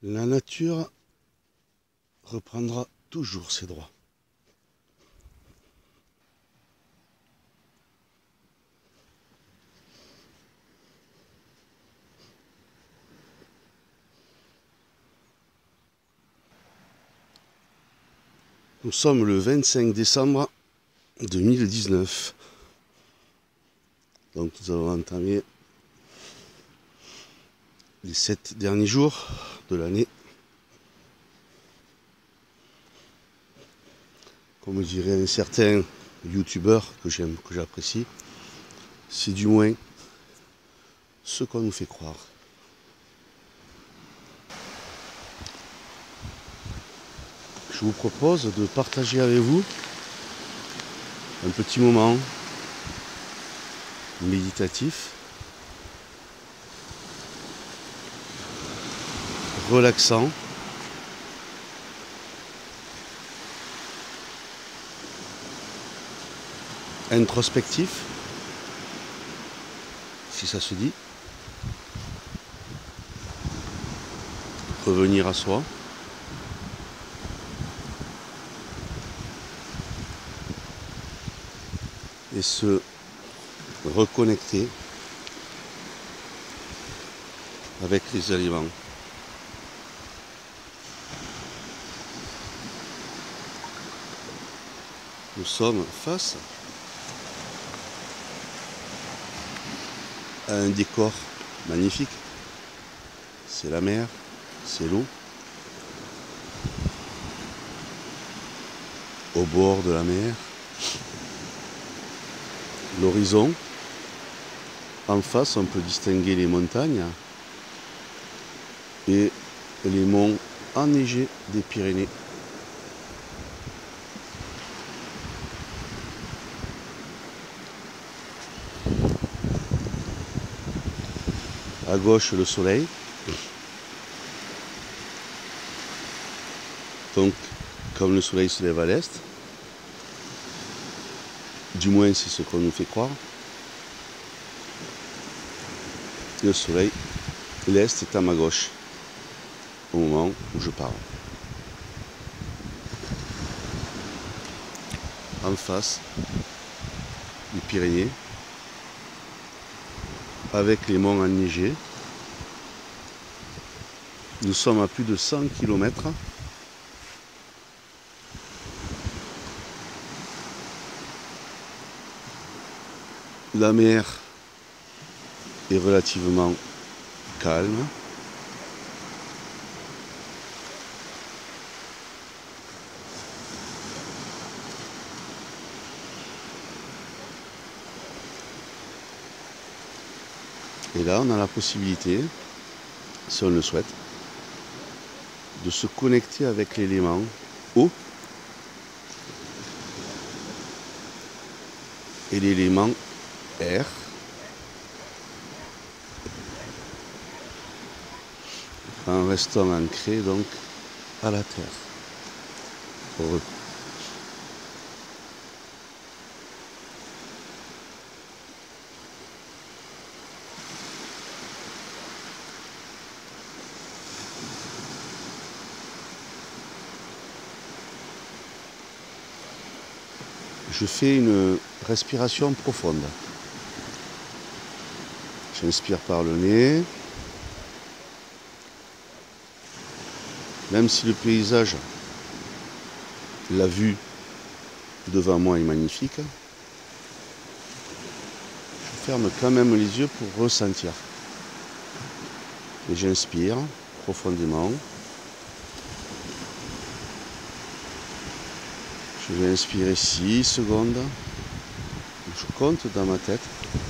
La nature reprendra toujours ses droits. Nous sommes le 25 décembre 2019. Donc nous avons entamé les 7 derniers jours de l'année. Comme dirait un certain youtubeur que j'aime, que j'apprécie, c'est du moins ce qu'on nous fait croire. Je vous propose de partager avec vous un petit moment méditatif, relaxant, introspectif, si ça se dit, revenir à soi. Et se reconnecter avec les aliments. Nous sommes face à un décor magnifique. C'est la mer, c'est l'eau. Au bord de la mer, l'horizon. En face, on peut distinguer les montagnes et les monts enneigés des Pyrénées. À gauche, le soleil. Donc, comme le soleil se lève à l'est, du moins c'est ce qu'on nous fait croire, le soleil, l'est est à ma gauche, au moment où je parle. En face, les Pyrénées, avec les monts enneigés. Nous sommes à plus de 100 km. La mer est relativement calme. Et là, on a la possibilité, si on le souhaite, de se connecter avec l'élément eau et l'élément air. En restant ancré donc à la terre. Heureux. Je fais une respiration profonde. J'inspire par le nez. Même si le paysage, la vue devant moi est magnifique, je ferme quand même les yeux pour ressentir. Et j'inspire profondément. Je vais inspirer 6 secondes. Je compte dans ma tête.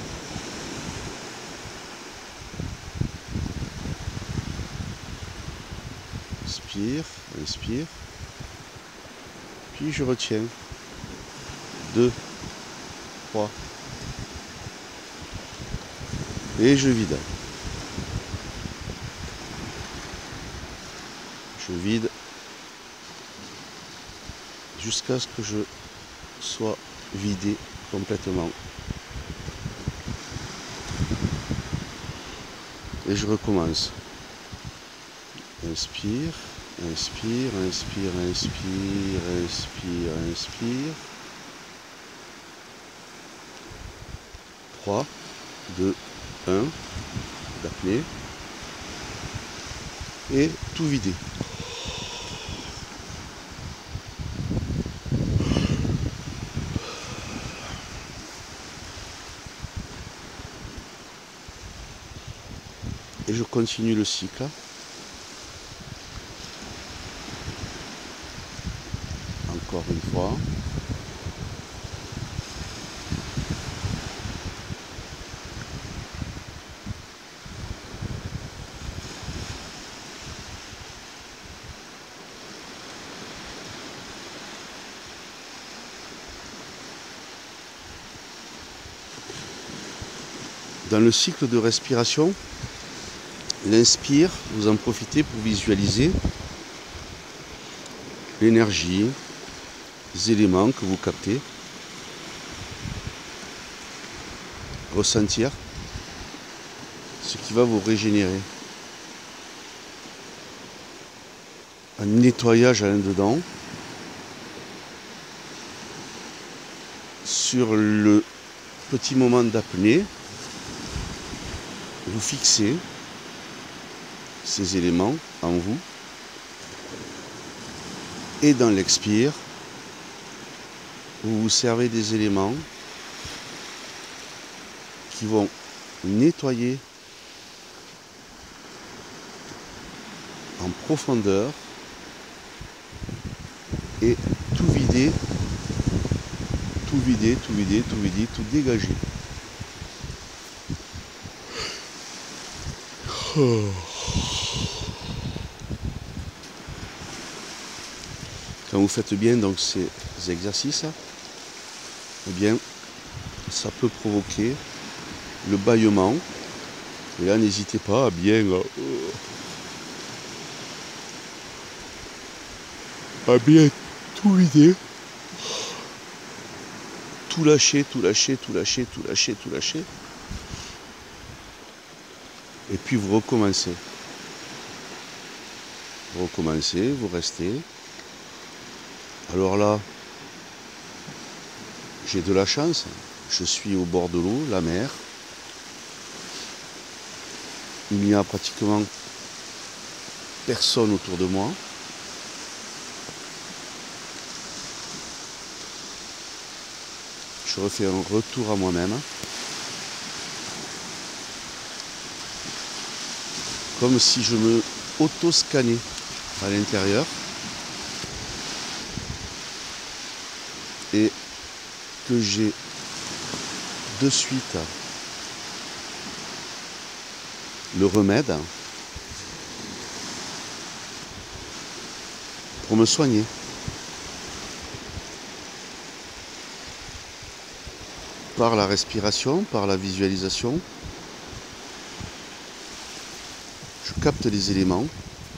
Inspire, inspire. Puis je retiens. 2, 3. Et je vide. Je vide jusqu'à ce que je sois vidé complètement. Et je recommence. Inspire, inspire, inspire, inspire, inspire, inspire. 3, 2, 1, d'apnée. Et tout vider. Et je continue le cycle. Encore une fois. Dans le cycle de respiration, l'inspire, vous en profitez pour visualiser l'énergie, les éléments que vous captez, ressentir ce qui va vous régénérer. Un nettoyage à l'in-dedans sur le petit moment d'apnée. Vous fixez ces éléments en vous et dans l'expire, vous vous servez des éléments qui vont nettoyer en profondeur et tout vider, tout vider, tout vider, tout vider, tout dégager. Quand vous faites bien donc ces exercices, eh bien ça peut provoquer le bâillement. Et là n'hésitez pas à bien tout vider, tout lâcher, tout lâcher, tout lâcher, tout lâcher, tout lâcher. Et puis vous recommencez. Vous recommencez, vous restez. Alors là, j'ai de la chance. Je suis au bord de l'eau, la mer. Il n'y a pratiquement personne autour de moi. Je refais un retour à moi-même. Comme si je me auto-scannais à l'intérieur et que j'ai de suite le remède pour me soigner. Par la respiration, par la visualisation, je capte les éléments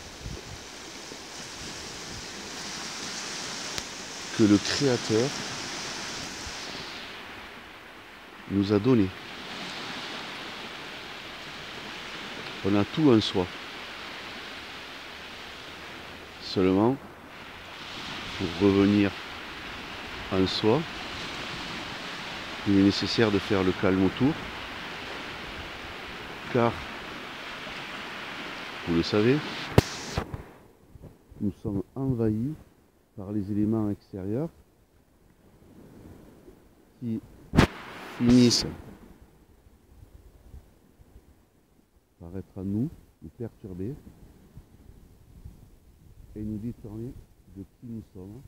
que le Créateur nous a donnés. On a tout en soi. Seulement, pour revenir en soi, il est nécessaire de faire le calme autour, car, vous le savez, nous sommes envahis par les éléments extérieurs qui finissent par être à nous perturber et nous détourner de qui nous sommes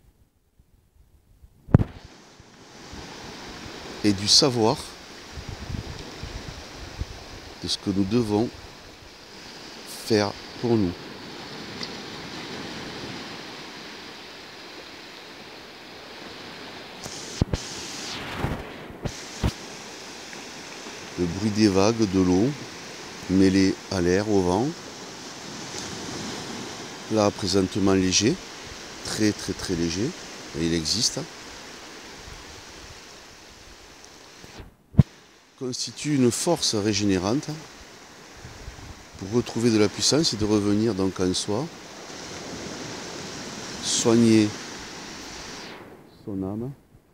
et du savoir de ce que nous devons faire pour nous. Le bruit des vagues, de l'eau, mêlé à l'air, au vent. Là, présentement léger, très très très léger, et il existe. Constitue une force régénérante pour retrouver de la puissance et de revenir donc en soi, soigner son âme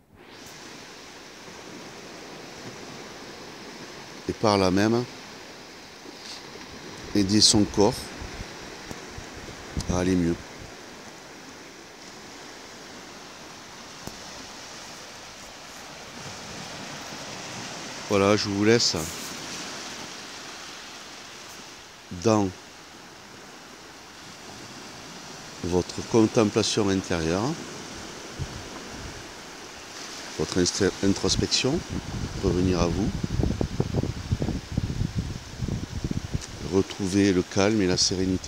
et par là même aider son corps à aller mieux. Voilà, je vous laisse dans votre contemplation intérieure, votre introspection, revenir à vous, retrouver le calme et la sérénité.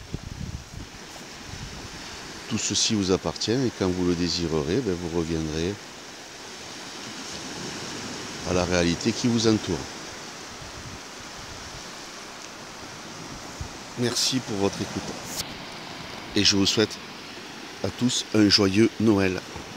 Tout ceci vous appartient et quand vous le désirerez, vous reviendrez à la réalité qui vous entoure. Merci pour votre écoute et je vous souhaite à tous un joyeux Noël.